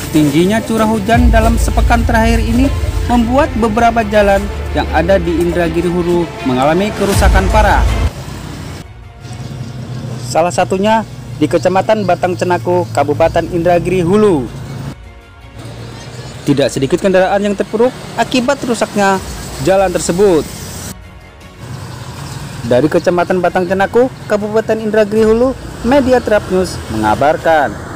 Tingginya curah hujan dalam sepekan terakhir ini membuat beberapa jalan yang ada di Indragiri Hulu mengalami kerusakan parah. Salah satunya di Kecamatan Batang Cenaku, Kabupaten Indragiri Hulu. Tidak sedikit kendaraan yang terpuruk akibat rusaknya jalan tersebut. Dari Kecamatan Batang Cenaku, Kabupaten Indragiri Hulu, Media Trap News mengabarkan.